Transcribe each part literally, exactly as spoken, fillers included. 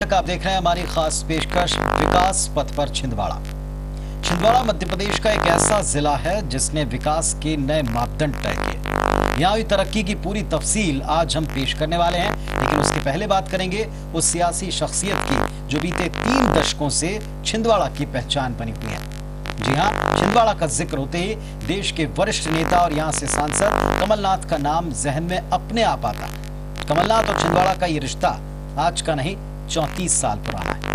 दर्शक, आप देख रहे हैं हमारी खास पेशकश विकास पथ पर छिंदवाड़ा। छिंदवाड़ा मध्य प्रदेश का एक ऐसा जिला है जिसने विकास के नए मापदंड तय किए। यहाँ हुई तरक्की की पूरी तफसील आज हम पेश करने वाले हैं, लेकिन उसके पहले बात करेंगे उस सियासी शख्सियत की जो बीते तीन दशकों से छिंदवाड़ा की पहचान बनी हुई है। जी हाँ, छिंदवाड़ा का जिक्र होते ही देश के वरिष्ठ नेता और यहाँ से सांसद कमलनाथ का नाम जहन में अपने आप आता। कमलनाथ और छिंदवाड़ा का ये रिश्ता आज का नहीं, चौंतीस साल पुराना है।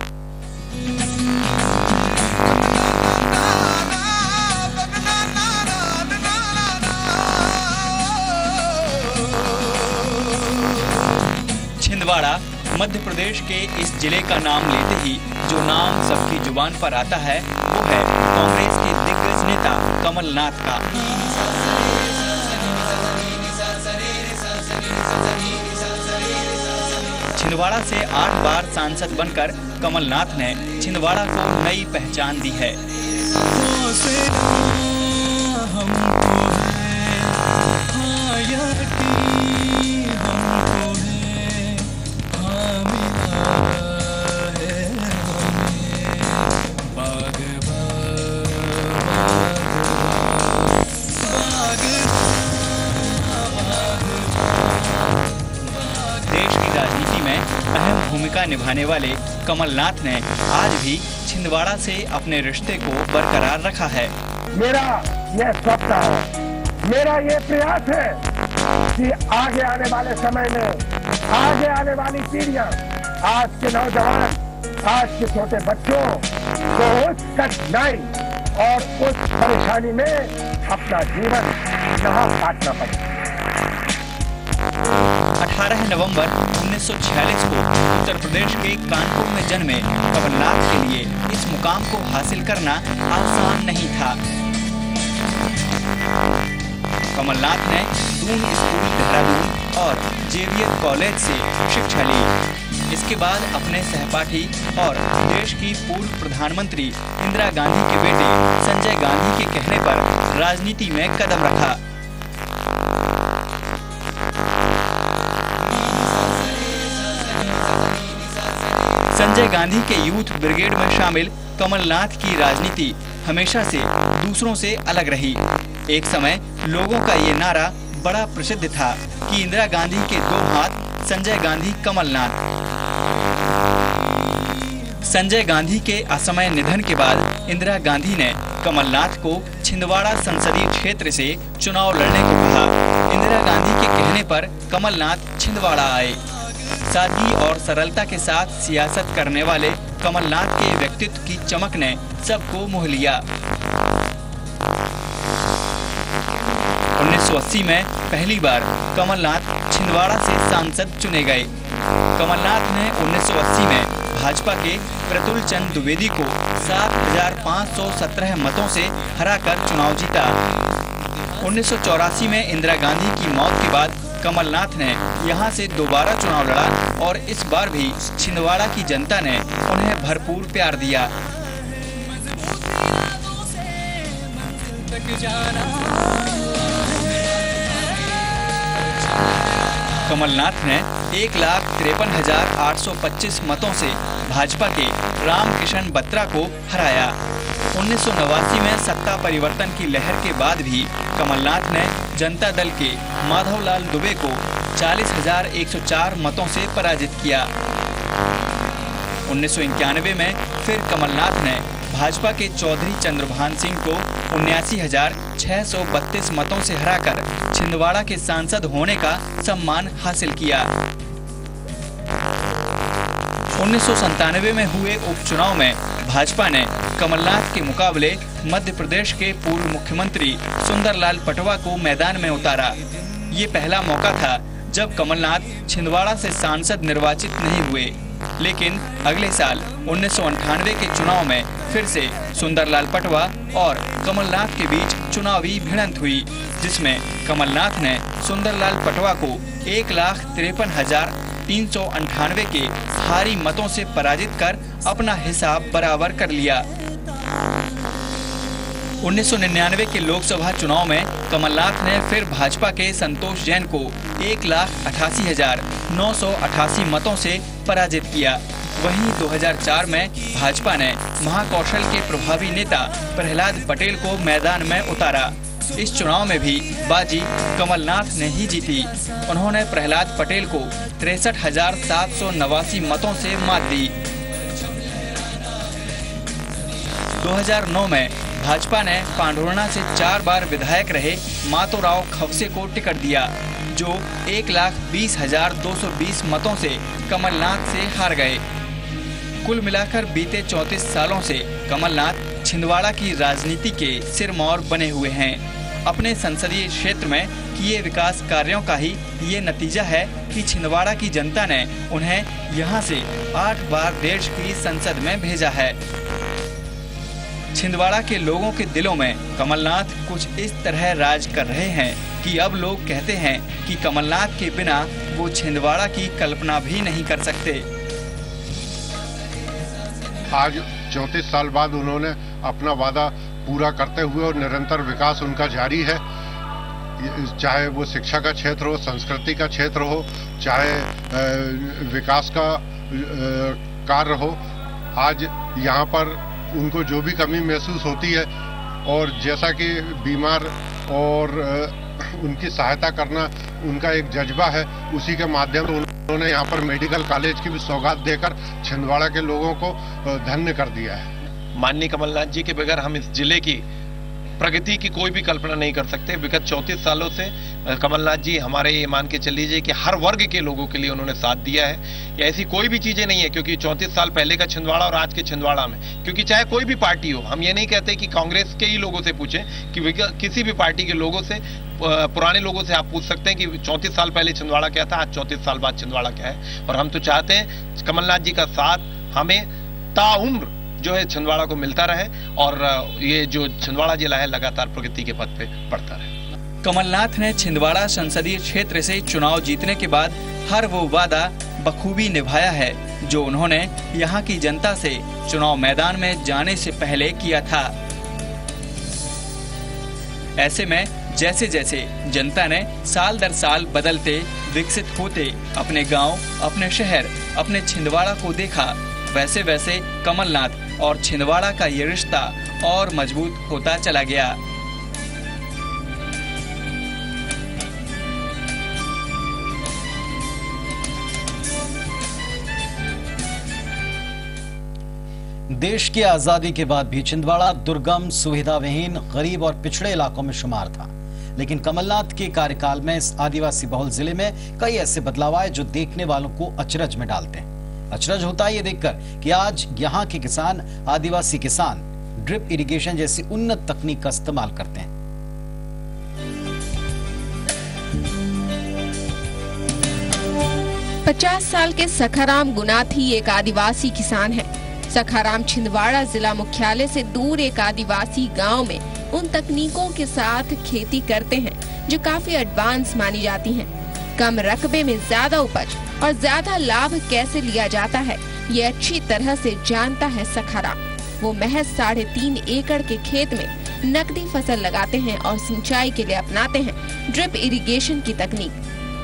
छिंदवाड़ा मध्य प्रदेश के इस जिले का नाम लेते ही जो नाम सबकी जुबान पर आता है वो है कांग्रेस के दिग्गज नेता कमलनाथ का। छिंदवाड़ा से आठ बार सांसद बनकर कमलनाथ ने छिंदवाड़ा को नई पहचान दी है। राजनीति में अहम भूमिका निभाने वाले कमलनाथ ने आज भी छिंदवाड़ा से अपने रिश्ते को बरकरार रखा है। मेरा ये स्वप्न है, मेरा ये प्रयास है कि आगे आने वाले समय में, आगे आने वाली पीढ़ियां, आज के नौजवान, आज के छोटे बच्चों को उस कठिनाई और उस परेशानी में अपना जीवन यहाँ काटना पड़े। अठारह नवंबर उन्नीस सौ छियालीस को उत्तर प्रदेश के कानपुर में जन्मे कमलनाथ के लिए इस मुकाम को हासिल करना आसान नहीं था। कमलनाथ ने दून स्कूल देहरादून और जेवियर कॉलेज से शिक्षा ली। इसके बाद अपने सहपाठी और देश की पूर्व प्रधानमंत्री इंदिरा गांधी के बेटे संजय गांधी के कहने पर राजनीति में कदम रखा। संजय गांधी के यूथ ब्रिगेड में शामिल कमलनाथ की राजनीति हमेशा से दूसरों से अलग रही। एक समय लोगों का ये नारा बड़ा प्रसिद्ध था कि इंदिरा गांधी के दो हाथ, संजय गांधी कमलनाथ। संजय गांधी के असमय निधन के बाद इंदिरा गांधी ने कमलनाथ को छिंदवाड़ा संसदीय क्षेत्र से चुनाव लड़ने को कहा। इंदिरा गांधी के कहने पर कमलनाथ छिंदवाड़ा आए। सादगी और सरलता के साथ सियासत करने वाले कमलनाथ के व्यक्तित्व की चमक ने सबको मोह लिया। उन्नीस सौ अस्सी में पहली बार कमलनाथ छिंदवाड़ा से सांसद चुने गए। कमलनाथ ने उन्नीस सौ अस्सी में भाजपा के प्रतुल चंद द्विवेदी को सात हजार पाँच सौ सत्रह मतों से हराकर चुनाव जीता। उन्नीस सौ चौरासी में इंदिरा गांधी की मौत के बाद कमलनाथ ने यहां से दोबारा चुनाव लड़ा और इस बार भी छिंदवाड़ा की जनता ने उन्हें भरपूर प्यार दिया। कमलनाथ ने एक लाख तिरपन हजार आठ सौ पच्चीस मतों से भाजपा के रामकिशन बत्रा को हराया। उन्नीस सौ नवासी में सत्ता परिवर्तन की लहर के बाद भी कमलनाथ ने जनता दल के माधवलाल दुबे को चालीस हजार एक सौ चार मतों से पराजित किया। उन्नीस सौ इक्यानवे में फिर कमलनाथ ने भाजपा के चौधरी चंद्रभान सिंह को उन्यासी हजार छह सौ बत्तीस मतों से हराकर छिंदवाड़ा के सांसद होने का सम्मान हासिल किया। उन्नीस सौ संतानवे में हुए उपचुनाव में भाजपा ने कमलनाथ के मुकाबले मध्य प्रदेश के पूर्व मुख्यमंत्री सुंदरलाल पटवा को मैदान में उतारा। ये पहला मौका था जब कमलनाथ छिंदवाड़ा से सांसद निर्वाचित नहीं हुए, लेकिन अगले साल उन्नीस सौ अंठानवे के चुनाव में फिर से सुंदरलाल पटवा और कमलनाथ के बीच चुनावी भिड़ंत हुई, जिसमें कमलनाथ ने सुंदरलाल पटवा को एक लाख तिरपन हजार तीन सौ अंठानवे के भारी मतों से पराजित कर अपना हिसाब बराबर कर लिया। उन्नीस सौ निन्यानवे के लोकसभा चुनाव में कमलनाथ ने फिर भाजपा के संतोष जैन को एक लाख अठासी हजार नौ सौ अठासी मतों से पराजित किया, वहीं दो हज़ार चार में भाजपा ने महाकौशल के प्रभावी नेता प्रहलाद पटेल को मैदान में उतारा। इस चुनाव में भी बाजी कमलनाथ ने ही जीती। उन्होंने प्रहलाद पटेल को तिरसठ हजार सात सौ नवासी मतों से मात दी। दो हज़ार नौ में भाजपा ने पांढुर्णा से चार बार विधायक रहे माधोराव खवसे को टिकट दिया, जो एक लाख बीस हजार दो सौ बीस मतों से कमलनाथ से हार गए। कुल मिलाकर बीते चौंतीस सालों से कमलनाथ छिंदवाड़ा की राजनीति के सिरमौर बने हुए हैं। अपने संसदीय क्षेत्र में किए विकास कार्यों का ही ये नतीजा है कि छिंदवाड़ा की जनता ने उन्हें यहाँ से आठ बार देश की संसद में भेजा है। छिंदवाड़ा के लोगों के दिलों में कमलनाथ कुछ इस तरह राज कर रहे हैं कि अब लोग कहते हैं कि कमलनाथ के बिना वो छिंदवाड़ा की कल्पना भी नहीं कर सकते। आज चौंतीस साल बाद उन्होंने अपना वादा पूरा करते हुए और निरंतर विकास उनका जारी है, चाहे वो शिक्षा का क्षेत्र हो, संस्कृति का क्षेत्र हो, चाहे विकास का कार्य हो। आज यहाँ पर उनको जो भी कमी महसूस होती है और जैसा कि बीमार और उनकी सहायता करना उनका एक जज्बा है, उसी के माध्यम से उन्होंने यहाँ पर मेडिकल कॉलेज की भी सौगात देकर छिंदवाड़ा के लोगों को धन्य कर दिया है। माननीय कमलनाथ जी के बगैर हम इस जिले की प्रगति की कोई भी कल्पना नहीं कर सकते। विगत चौंतीस सालों से कमलनाथ जी हमारे ये मान के चल लीजिए कि हर वर्ग के लोगों के लिए उन्होंने साथ दिया है। या ऐसी कोई भी चीजें नहीं है, क्योंकि चौंतीस साल पहले का छिंदवाड़ा और आज के छिंदवाड़ा में, क्योंकि चाहे कोई भी पार्टी हो, हम ये नहीं कहते कि कांग्रेस के ही लोगों से पूछें, कि किसी भी पार्टी के लोगों से, पुराने लोगों से आप पूछ सकते हैं कि चौंतीस साल पहले छिंदवाड़ा क्या था, आज चौंतीस साल बाद छिंदवाड़ा क्या है। और हम तो चाहते हैं कमलनाथ जी का साथ हमें ताउम्र जो है छिंदवाड़ा को मिलता रहे और ये जो छिंदवाड़ा जिला है लगातार प्रगति के पथ पे बढ़ता रहे। कमलनाथ ने छिंदवाड़ा संसदीय क्षेत्र से चुनाव जीतने के बाद हर वो वादा बखूबी निभाया है जो उन्होंने यहाँ की जनता से चुनाव मैदान में जाने से पहले किया था। ऐसे में जैसे जैसे जनता ने साल दर साल बदलते, विकसित होते अपने गांव, अपने शहर, अपने छिंदवाड़ा को देखा, वैसे वैसे कमलनाथ और छिंदवाड़ा का ये रिश्ता और मजबूत होता चला गया। देश की आजादी के बाद भी छिंदवाड़ा दुर्गम, सुविधाविहीन, गरीब और पिछड़े इलाकों में शुमार था, लेकिन कमलनाथ के कार्यकाल में इस आदिवासी बहुल जिले में कई ऐसे बदलाव आए जो देखने वालों को अचरज में डालते हैं। अचरज होता है ये देखकर कि आज यहाँ के किसान, आदिवासी किसान ड्रिप इरिगेशन जैसी उन्नत तकनीक का इस्तेमाल करते हैं। पचास साल के सखाराम गुनाथी एक आदिवासी किसान है। सखाराम छिंदवाड़ा जिला मुख्यालय से दूर एक आदिवासी गांव में उन तकनीकों के साथ खेती करते हैं जो काफी एडवांस मानी जाती हैं। कम रकबे में ज्यादा उपज और ज्यादा लाभ कैसे लिया जाता है ये अच्छी तरह से जानता है सखाराम। वो महज साढ़े तीन एकड़ के खेत में नकदी फसल लगाते हैं और सिंचाई के लिए अपनाते हैं ड्रिप इरिगेशन की तकनीक।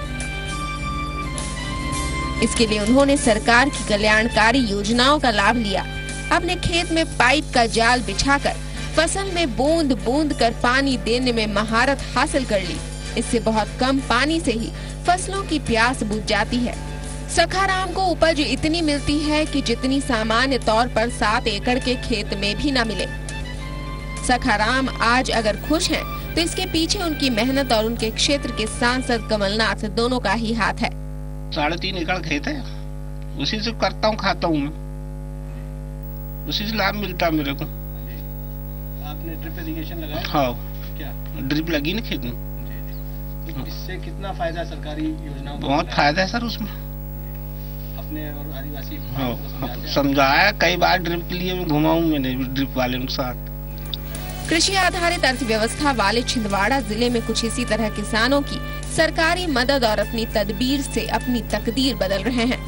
इसके लिए उन्होंने सरकार की कल्याणकारी योजनाओं का लाभ लिया। अपने खेत में पाइप का जाल बिछाकर फसल में बूंद बूंद कर पानी देने में महारत हासिल कर ली। इससे बहुत कम पानी से ही फसलों की प्यास बुझ जाती है। सखाराम को उपज इतनी मिलती है कि जितनी सामान्य तौर पर सात एकड़ के खेत में भी न मिले। सखाराम आज अगर खुश हैं, तो इसके पीछे उनकी मेहनत और उनके क्षेत्र के सांसद कमलनाथ दोनों का ही हाथ है। साढ़े तीन एकड़ खेत है, उसी से करता हूँ, खाता हूँ मैं, उसी से लाभ मिलता है मेरे को। आपने ड्रिप इरिगेशन लगाया? हाँ, क्या ड्रिप लगी ना खेत में। तो इससे कितना फायदा सरकारी योजनाओं? बहुत फायदा है सर उसमें। अपने और आदिवासी हाँ, समझाया कई बार ड्रिप के लिए मैं घुमा हूँ मैंने ड्रिप वाले के साथ। कृषि आधारित अर्थव्यवस्था वाले छिंदवाड़ा जिले में कुछ इसी तरह किसानों की सरकारी मदद और अपनी तदबीर से अपनी तकदीर बदल रहे हैं।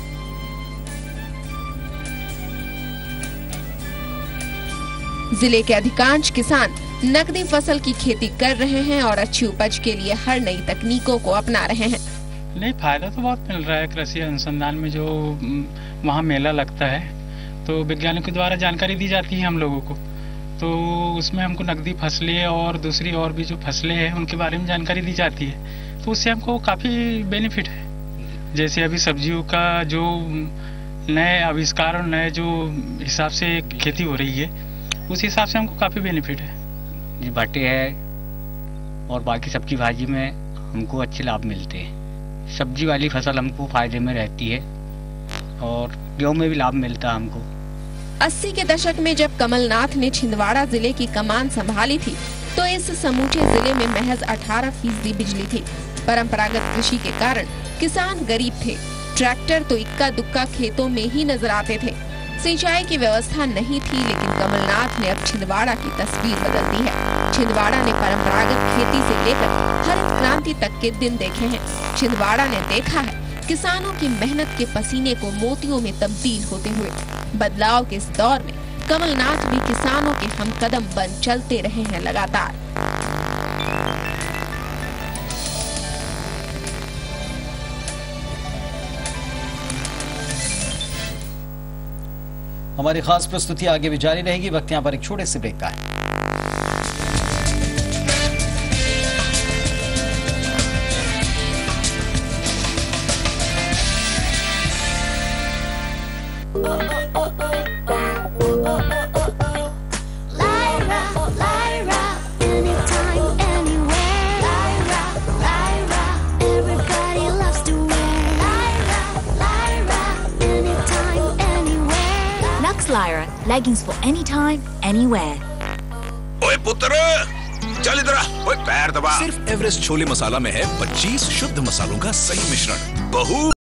जिले के अधिकांश किसान नकदी फसल की खेती कर रहे हैं और अच्छी उपज के लिए हर नई तकनीकों को अपना रहे हैं। नहीं, फायदा तो बहुत मिल रहा है। कृषि अनुसंधान में जो वहाँ मेला लगता है तो वैज्ञानिकों के द्वारा जानकारी दी जाती है हम लोगों को, तो उसमें हमको नकदी फसलें और दूसरी और भी जो फसलें हैं उनके बारे में जानकारी दी जाती है, तो उससे हमको काफ़ी बेनिफिट है। जैसे अभी सब्जियों का जो नए आविष्कार और नए जो हिसाब से खेती हो रही है उस हिसाब से हमको काफ़ी बेनिफिट है। जी, भट्टे है और बाकी सब्जी भाजी में हमको अच्छे लाभ मिलते हैं। सब्जी वाली फसल हमको फायदे में रहती है और गेहूं में भी लाभ मिलता है हमको। अस्सी के दशक में जब कमलनाथ ने छिंदवाड़ा जिले की कमान संभाली थी तो इस समूचे जिले में महज अठारह फीसदी बिजली थी। परंपरागत कृषि के कारण किसान गरीब थे। ट्रैक्टर तो इक्का दुक्का खेतों में ही नजर आते थे। सिंचाई की व्यवस्था नहीं थी, लेकिन कमलनाथ ने अब छिंदवाड़ा की तस्वीर बदल दी है। छिंदवाड़ा ने परंपरागत खेती से लेकर हरित क्रांति तक के दिन देखे हैं। छिंदवाड़ा ने देखा है किसानों की मेहनत के पसीने को मोतियों में तब्दील होते हुए। बदलाव के इस दौर में कमलनाथ भी किसानों के हमकदम बन चलते रहे हैं लगातार। हमारी खास प्रस्तुति आगे भी जारी रहेगी। वक्त यहाँ पर एक छोटे से ब्रेक का है। Lyra, leggings for anytime, anywhere. ओए पुत्र, चल इधर आ, ओए पैर दबा। सिर्फ एवरेस्ट छोले मसाला में है पच्चीस शुद्ध मसालों का सही मिश्रण। बहू